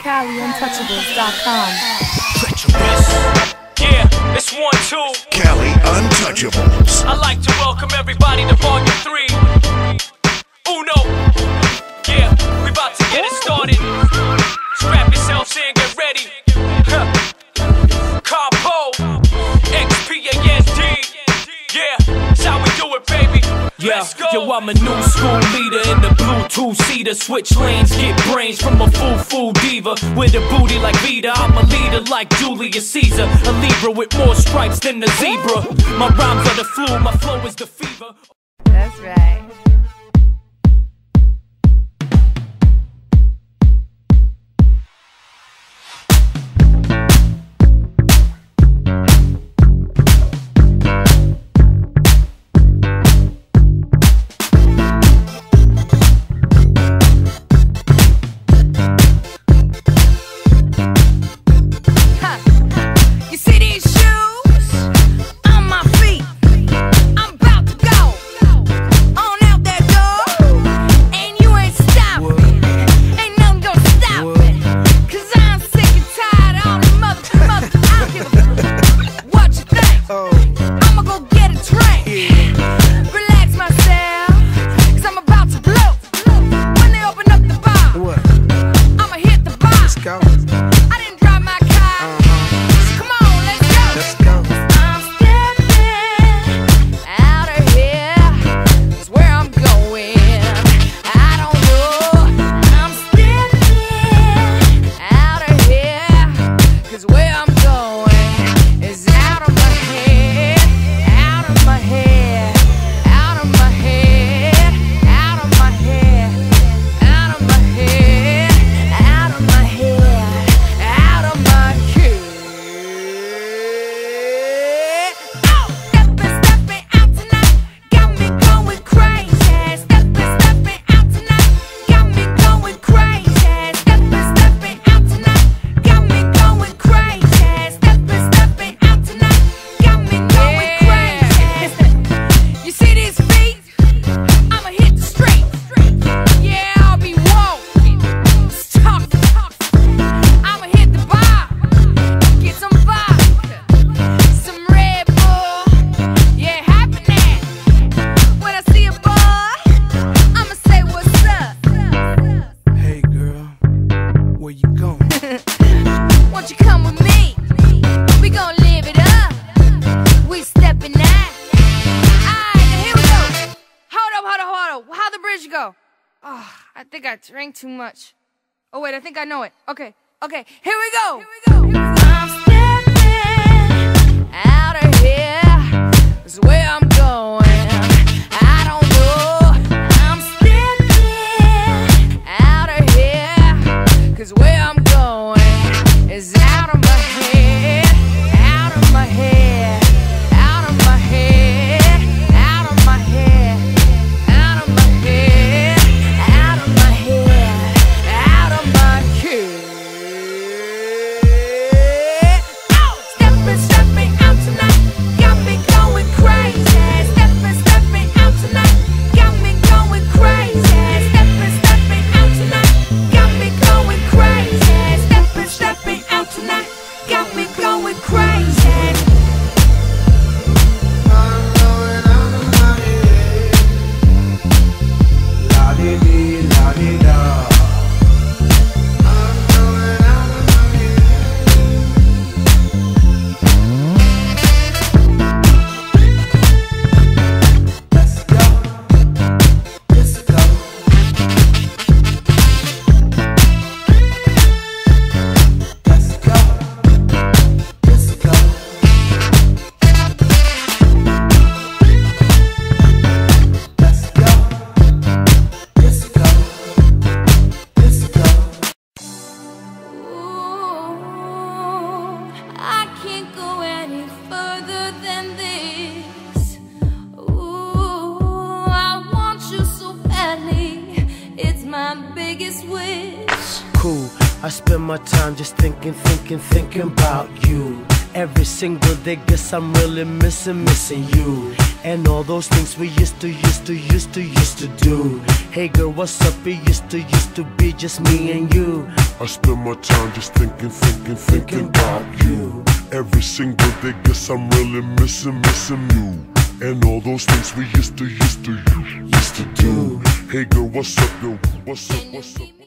CaliUntouchables.com. Treacherous. Yeah, it's 1, 2. Cali Untouchables. I'd like to welcome everybody to Volume 3. Uno. Yeah, we about to get it started. Strap yourselves in, get ready. Compo. XPAND. Yeah, that's how we do it, baby. Yeah, yo, I'm a new school leader in the Bluetooth seater. Switch lanes, get brains from a fool diva with a booty like Vita. I'm a leader like Julius Caesar, a Libra with more stripes than the zebra. My rhymes are the flu, my flow is the fever. That's right. I think I drank too much. Oh wait, I think I know it. Okay, here we go. I'm stepping out of here. That's where I'm going. I don't know. I'm stepping out of here. 'Cause where I'm going is out of my head. Out of my head. Out of my head. Out of my head. Out of my head. Out of my head. Out of my head. Oh, stepping out tonight. Got me going crazy. Stepping out tonight. Got me going crazy. Stepping out tonight. Got me going crazy. Stepping out tonight. Got me going crazy. Cool, I spend my time just thinking about you. Every single day, guess I'm really missing you. And all those things we used to do. Hey girl, what's up? It used to be just me and you. I spend my time just thinking about you. Every single day, guess I'm really missing you. And all those things we used to do. Hey girl, what's up, yo? What's up?